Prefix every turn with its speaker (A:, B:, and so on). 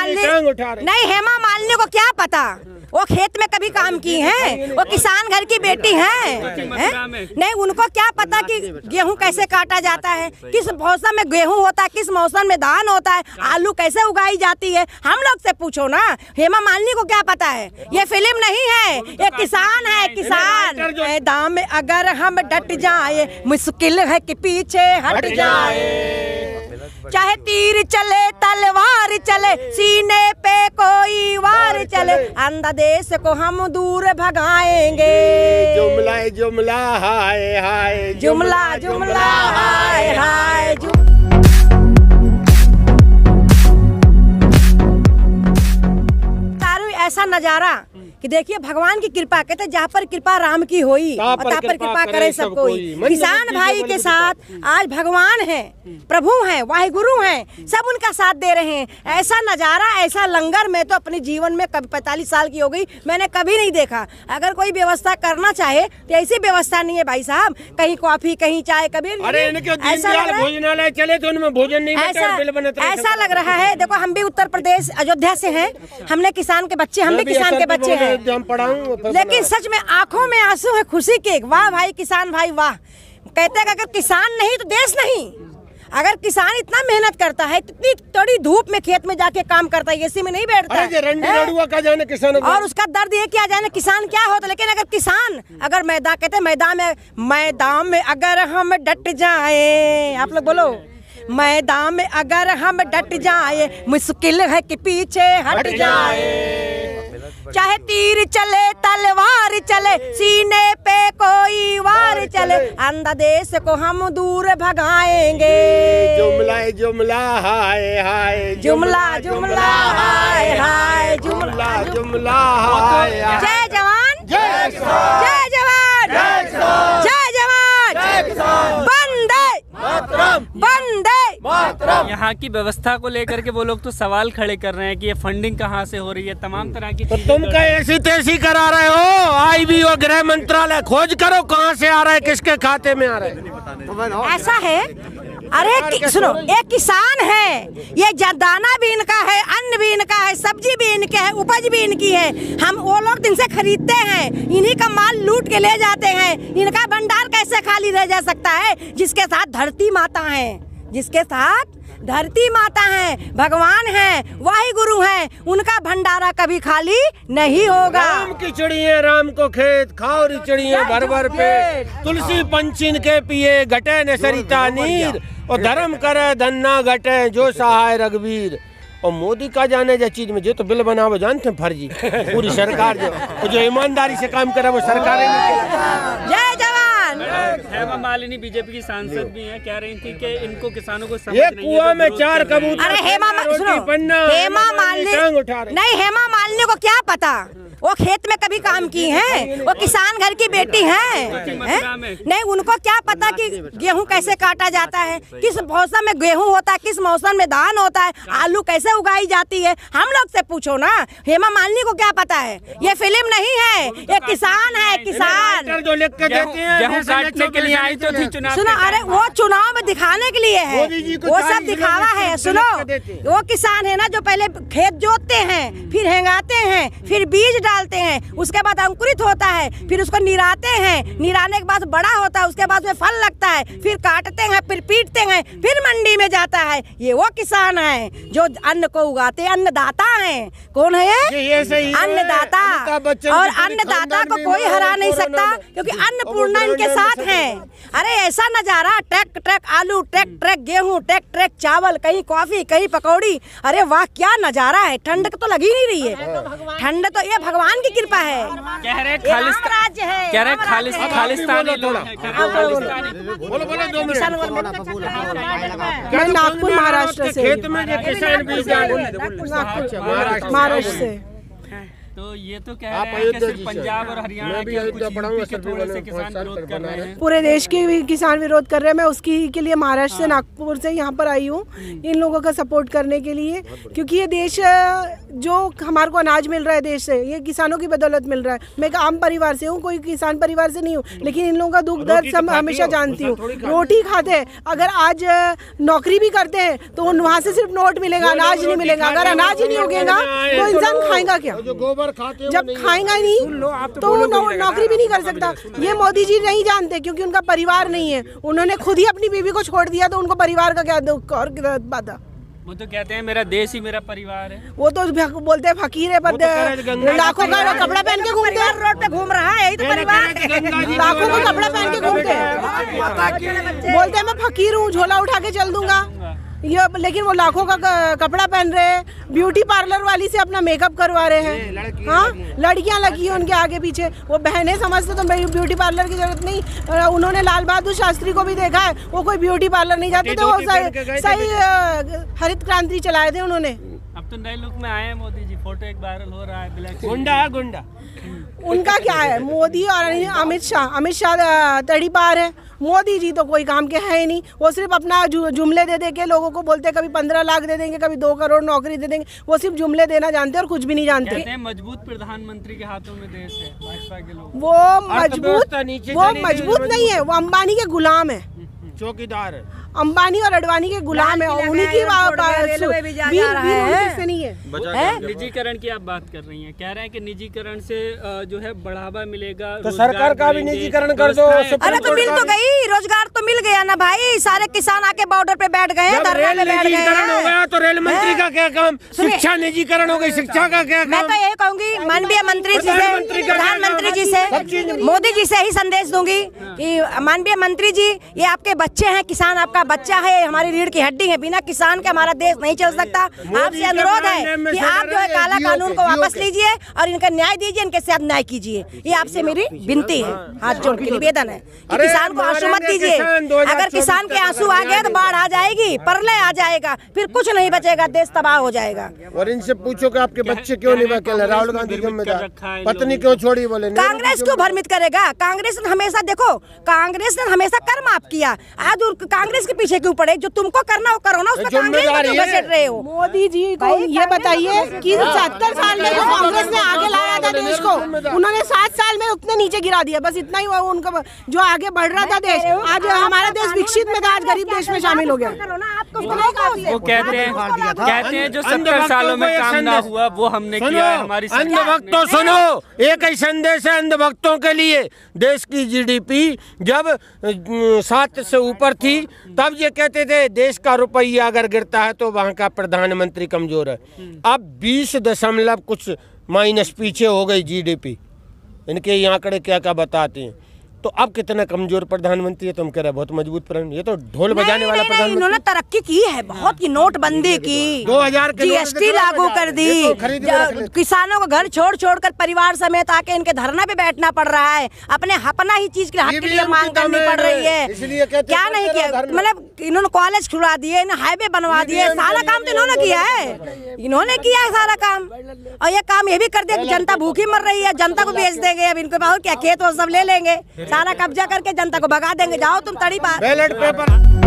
A: मालिनी नहीं, हेमा मालिनी को क्या पता, वो खेत में कभी काम की हैं, वो किसान घर की बेटी हैं, नहीं उनको क्या पता कि गेहूं कैसे काटा जाता है, किस मौसम में गेहूं होता है, किस मौसम में धान होता है, आलू कैसे उगाई जाती है, हम लोग से पूछो ना। हेमा मालिनी को क्या पता है, ये फिल्म नहीं है, ये किसान है, किसान। मैदान में अगर हम डट जाए, मुश्किल है कि पीछे हट जाए, चाहे तीर चले तलवार चले, सीने पे कोई वार चले, अंधा देश को हम दूर भगाएंगे।
B: जुमला जुमला हाय हाय,
A: जुमला जुमला हाय हाय। ऐसा नजारा कि देखिए भगवान की कृपा, कहते जहाँ पर कृपा राम की होई, तहाँ पर कृपा करे सब कोई। किसान भाई के साथ आज भगवान है, प्रभु हैं, वाहिगुरु हैं, सब उनका साथ दे रहे हैं। ऐसा नजारा, ऐसा लंगर मैं तो अपने जीवन में कभी 45 साल की हो गई, मैंने कभी नहीं देखा। अगर कोई व्यवस्था करना चाहे तो ऐसी व्यवस्था नहीं है भाई साहब, कहीं कॉफी कहीं चाय, कभी
B: भोजनालय चले तो उनमें भोजन नहीं,
A: ऐसा लग रहा है। देखो हम भी उत्तर प्रदेश अयोध्या से हैं, हमने किसान के बच्चे, हम भी किसान के बच्चे हैं, लेकिन सच में आंखों में आंसू है खुशी के। वाह भाई किसान भाई वाह। कहते हैं अगर किसान नहीं तो देश नहीं। अगर किसान इतना मेहनत करता है, इतनी तड़ी धूप में खेत में जाके काम करता है, एसी में नहीं बैठता है,
B: का जाने किसान,
A: और उसका दर्द ये क्या जाने किसान क्या होता। लेकिन अगर किसान अगर मैदान, कहते हैं मैदान में अगर हम डट जाए, आप लोग बोलो, मैदान में अगर हम डट जाए, मुश्किल है कि पीछे हट जाए, चाहे तीर चले तलवार चले, सीने पे कोई वार चले, अंधा देश को हम दूर भगाएंगे।
B: जुमला जुमला हाय हाय,
A: जुमला जुमला हाय हाय, जुमला जुमला हाय हाय। जय जवान जय किसान, जय जवान जय किसान, जय जवान जय किसान, वंदे मातरम, वंदे मातरम।
C: यहाँ की व्यवस्था को लेकर के वो लोग तो सवाल खड़े कर रहे हैं कि ये फंडिंग कहाँ से हो रही है, तमाम तरह की।
B: तो तुम क्या ऐसी तैसी करा रहे हो? IB और गृह मंत्रालय खोज करो कहाँ से आ रहा है, किसके खाते में आ रहा है।
A: ऐसा है, अरे सुनो, एक किसान है, ये दाना भी इनका है, अन्न भी इनका है, सब्जी भी इनके है, उपज भी इनकी है, हम वो लोग इनसे खरीदते हैं, इन्हीं का माल लूट के ले जाते हैं। इनका भंडार कैसे खाली रह जा सकता है, जिसके साथ धरती माता है, जिसके साथ धरती माता है, भगवान है, वाहिगुरु हैं, उनका भंडारा कभी खाली नहीं होगा।
B: राम की चिड़िया राम को खेत, खाओ चिड़िया भर भर पेट, तुलसी पंचिन के पिए घटे न सरिता नीर, और धर्म करे धन्ना घटे जो सहाय रघुवीर। और मोदी का जाने जो चीज में जो तो बिल बनावो जानते हैं फर्जी, पूरी सरकार जो ईमानदारी से काम करे वो सरकार।
A: जय जवान।
C: हेमा मालिनी बीजेपी की सांसद भी हैं, कह रही थी कि इनको किसानों को समझ
B: ये
C: नहीं
B: कुआं
C: है,
B: में 4 कबूतर।
A: अरे हेमा मालिनी नहीं, हेमा मालिनी को क्या पता, वो खेत में कभी काम की हैं, वो किसान घर की बेटी हैं, नहीं उनको क्या पता कि गेहूं कैसे काटा जाता है, किस मौसम में गेहूं होता है, किस मौसम में धान होता है, आलू कैसे उगाई जाती है, हम लोग से पूछो ना। हेमा मालिनी को क्या पता है, ये फिल्म नहीं है, ये किसान है, किसान
B: जो लिख के देते हैं
C: गेहूं काटने के लिए आई तो थी चुनाव।
A: सुनो, अरे वो चुनाव में दिखाने के लिए है, वो सब दिखावा है। सुनो, वो किसान है ना जो पहले खेत जोतते हैं, फिर हेंगाते हैं, फिर बीज डालते हैं, उसके बाद अंकुरित होता है, फिर उसको निराते हैं, निराने के बाद बड़ा होता है, उसके बाद में फल लगता है, फिर काटते हैं, फिर पीटते हैं, फिर मंडी में जाता है। ये वो किसान है जो अन्न को उगाते हैं, अन्नदाता हैं। कौन है ये? अन्नदाता। और अन्नदाता को कोई हरा नहीं सकता, क्योंकि अन्नपूर्णा इनके साथ है। अरे ऐसा नजारा, ट्रक ट्रक आलू, ट्रक ट्रक गेहूं, ट्रक ट्रक चावल, कहीं कॉफी, कहीं पकौड़ी। अरे वाह क्या नजारा है। ठंड तो लगी नहीं रही है, ठंड तो ये भगवान की कृपा है।
C: कह रहे
A: राज्य है,
C: कह रहे खालिस्तानी लोग हैं।
A: मैं नागपुर महाराष्ट्र से,
B: खेत में जो किसान बीज
A: महाराष्ट्र से।
C: तो ये तो कह रहे हैं कि सिर्फ पंजाब और हरियाणा के कुछ यूपी के थोड़े से किसान विरोध कर रहे हैं।
D: पूरे देश के भी किसान विरोध कर रहे हैं। मैं उसकी के लिए महाराष्ट्र से, नागपुर से यहाँ पर आई हूँ इन लोगों का सपोर्ट करने के लिए, क्योंकि ये देश जो हमारे को अनाज मिल रहा है देश से, ये किसानों की बदौलत मिल रहा है। मैं एक आम परिवार से हूँ, कोई किसान परिवार से नहीं हूँ, लेकिन इन लोगों का दुख दर्द सब हमेशा जानती हूँ। रोटी खाते हैं, अगर आज नौकरी भी करते हैं तो वहाँ से सिर्फ नोट मिलेगा, अनाज नहीं मिलेगा। अगर अनाज ही नहीं उगेगा तो इंसान खाएगा क्या? जब खाएगा नहीं तो नौकरी भी नहीं कर सकता। ये मोदी जी नहीं जानते, क्योंकि उनका परिवार नहीं है। उन्होंने खुद ही अपनी बीवी को छोड़ दिया, तो उनको परिवार का क्या दुख और बात है?
C: वो तो कहते हैं मेरा देश ही मेरा परिवार है।
D: वो तो बोलते हैं फकीर है, पर लाखों का कपड़ा पहन के घूमते हैं, रोड पे घूम रहा है, यही तो परिवार है। लाखों का कपड़ा पहन के घूमते हैं, बोलते हैं मैं फकीर हूँ, झोला उठा के चल दूंगा ये, लेकिन वो लाखों का कपड़ा पहन रहे हैं। ब्यूटी पार्लर वाली से अपना मेकअप करवा रहे हैं। हाँ, लड़कियां लगी हैं उनके आगे पीछे। वो बहनें समझते तो ब्यूटी पार्लर की जरूरत नहीं। उन्होंने लाल बहादुर शास्त्री को भी देखा है, वो कोई ब्यूटी पार्लर नहीं जाते थे, वो सही हरित क्रांति चलाए थे उन्होंने।
C: अब तो नए लुक में आए हैं मोदी जी, फोटो एक वायरल हो रहा है, ब्लैक
B: गुंडा
D: उनका क्या है? मोदी और अमित शाह तड़ी पार है। मोदी जी तो कोई काम के है ही नहीं। वो सिर्फ अपना जुमले दे के लोगों को बोलते हैं, कभी 15 लाख दे देंगे, कभी 2 करोड़ नौकरी दे देंगे। वो सिर्फ जुमले देना जानते हैं और कुछ भी नहीं जानते।
C: कहते हैं मजबूत प्रधानमंत्री के हाथों में देश है, भाजपा के लोग।
D: वो मजबूत नहीं है, वो अंबानी के गुलाम है,
B: चौकीदार है।
D: अंबानी और अडवाणी के गुलाम है, उन्हीं की नहीं है।
C: निजीकरण की आप बात कर रही हैं, कह रहे हैं कि निजीकरण से जो है बढ़ावा मिलेगा,
B: तो सरकार का भी निजीकरण कर दो।
A: अरे तो मिल तो गई, रोजगार तो मिल गया ना भाई। सारे किसान आके बॉर्डर पे बैठ गए, धरने पे बैठ गए।
B: हो गया तो रेल मंत्री का क्या काम? शिक्षा निजीकरण हो गई, शिक्षा का क्या काम?
A: मैं तो यही कहूँगी माननीय मंत्री जी से, प्रधानमंत्री जी से, मोदी जी से ही संदेश दूंगी कि माननीय मंत्री जी, ये आपके बच्चे हैं, किसान आपका बच्चा है, हमारी रीढ़ की हड्डी है। बिना किसान के हमारा देश नहीं चल सकता। आपसे अनुरोध है कि आप जो है काला कानून को वापस लीजिए और इनका न्याय दीजिए, इनके साथ न्याय कीजिए। ये आपसे मेरी विनती है, हाथ जोड़ के निवेदन है कि किसान को आंसू मत दीजिए। अगर किसान के आंसू आ गए तो बाढ़ आ जाएगी, प्रलय आ जाएगा, फिर कुछ नहीं बचेगा, देश तबाह हो जाएगा।
B: और इनसे पूछो कि आपके बच्चे क्यों नहीं अकेले? राहुल गांधी जिम्मेदार, पत्नी क्यों छोड़ी? बोले
A: कांग्रेस क्यों भ्रमित करेगा? कांग्रेस ने हमेशा, देखो कांग्रेस ने हमेशा कर माफ किया। आज कांग्रेस के पीछे क्यों पड़े? जो तुमको करना हो करो ना, उसमें कांग्रेस को क्यों घसीट रहे हो?
D: मोदी जी को ये बताइए कि 70 साल में जो कांग्रेस ने आगे लाया था देश को, उन्होंने 7 साल में उतने नीचे गिरा दिया। बस इतना ही उनका जो आगे बढ़ रहा था देश, आज हमारा देश विकसित में था, आज गरीब देश में शामिल हो गया।
C: वो कहते हैं जो 70 सालों में काम ना हुआ वो हमने किया है। हमारी
B: अंधभक्तों सुनो, एक ही संदेश है अंधभक्तों के लिए। देश की जीडीपी जब 7 से ऊपर थी तब ये कहते थे देश का रुपया अगर गिरता है तो वहाँ का प्रधानमंत्री कमजोर है। अब 20 दशमलव कुछ माइनस पीछे हो गई जीडीपी। इनके ये आंकड़े क्या क्या बताते हैं। तो अब कितना कमजोर प्रधानमंत्री है, तुम कह रहे बहुत मजबूत प्रधानमंत्री। ये तो ढोल बजाने वाला प्रधानमंत्री।
A: इन्होंने तरक्की की है बहुत, की नोटबंदी की,
B: 2000
A: जीएसटी लागू कर दी, किसानों को घर छोड़ छोड़ कर परिवार समेत आके इनके धरना पे बैठना पड़ रहा है। अपना ही चीज के हक के लिए मांग करनी पड़ रही है। क्या नहीं किया? मतलब इन्होंने कॉलेज खुला दिए, हाईवे बनवा दिए, सारा काम तो इन्होंने किया है। इन्होंने किया है सारा काम, और ये काम ये भी कर दिया कि जनता भूखी मर रही है, जनता को बेच देंगे। अब इनको क्या खेत वो सब ले लेंगे, सारा कब्जा करके जनता को भगा देंगे। जाओ तुम तड़ी पार।
B: Ballot paper